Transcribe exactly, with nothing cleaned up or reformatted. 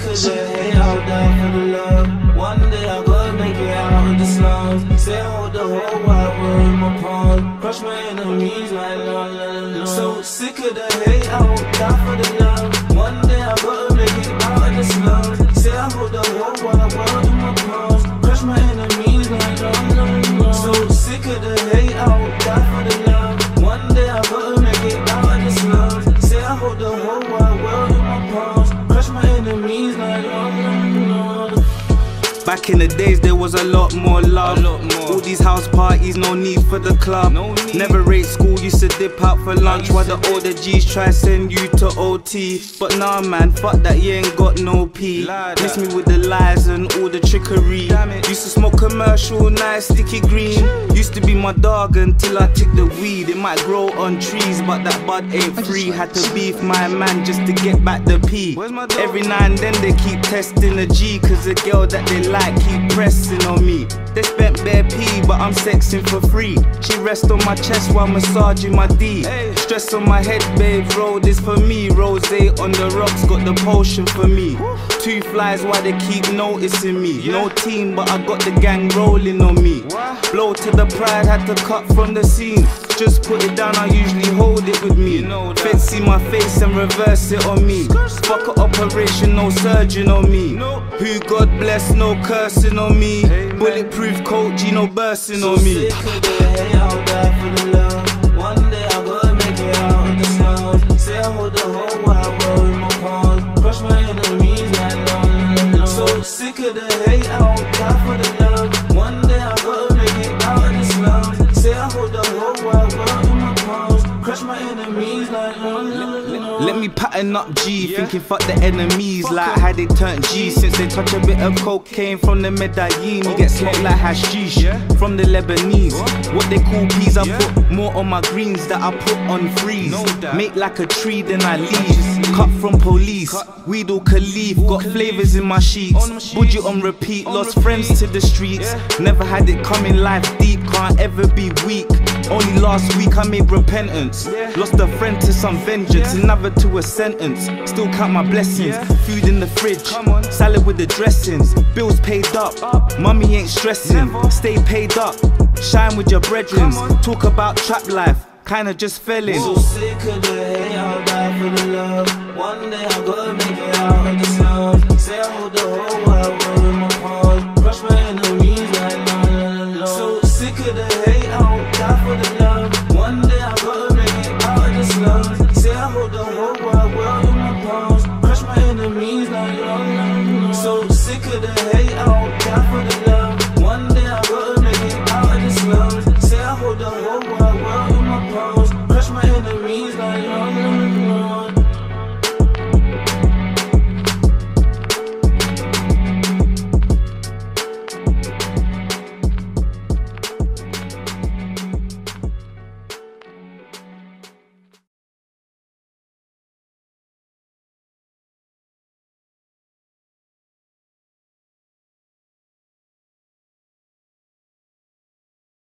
of the hate, I'll die for the love. One day I gotta make it out of the slums. Say I hold the whole wide world in my palm. Crush my enemies like la la la. So sick of the hate, I won't die for the love. One day I gotta make it out of the slums. Say I hold the whole wide world in my palms. Crush my enemies like la la la. So sick of the hate, I won't die for the love. One day I gotta make it out of the slums. Say I hold the whole wide world in my palms. Crush my enemies like la la la. Back in the days there was a lot more love, a lot more. All these house parties, no need for the club, no need. Never rate school, used to dip out for lunch while the older G's try send you to O T. But nah man, fuck that, you ain't got no P. Miss me with the lies and all the trickery. Used to smoke commercial, nice sticky green. Used to be my dog until I took the weed. It might grow on trees but that bud ain't free. Had to beef my man just to get back the P. Every now and then they keep testing the G, cause the girl that they like keep pressing on me. They spent bare P, but I'm sexing for free. She rests on my chest while massaging my D. Stress on my head, babe, roll this for me. Rosé on the rocks, got the potion for me. Two flies while they keep noticing me. No team, but I got the gang rolling on me. Blow to the pride, had to cut from the scene. Just put it down, I usually hold it with me. Feds see my face and reverse it on me. Fuck a operation, no surgeon on me. Who God bless, no cursing on me. Bulletproof coat, G, no bursting on me. Sick of the hate, I'll die for the love. One day I gotta make it out of the slums. Say I hold the whole wide world in my palms. Crush my enemies like la la la. So sick of the hate, I won't die for the love. One day I gotta make it out of the slums. Say I hold the whole wide world in my palms. Crush my enemies like la la la. Let me pattern up G, yeah. Thinking fuck the enemies, fuck like how they turned G. Since they touch a bit of cocaine from the Medellin, you get smoked like hashish, yeah. From the Lebanese. What? What they call peas, I yeah. Put more on my greens that I put on freeze. Make like a tree, then I leave. Cut from police, Cut. Weed or Khalif. Got flavours in my sheets, budget on repeat. On Lost repeat. Friends to the streets, yeah. Never had it coming life deep, can't ever be weak. Only last week I made repentance, yeah. Lost a friend to some vengeance, yeah. Another to a sentence. Still count my blessings, yeah. Food in the fridge, salad with the dressings. Bills paid up, up. Mummy ain't stressing, never. Stay paid up. Shine with your brethren, talk about trap life, kinda just fell in. So sick of the hate, I'll die for the love. One day I gotta make it out of the slums. Say I hold the whole wide world in my palms. Crush my enemies like la la la. So sick of the hate, I won't die for the love.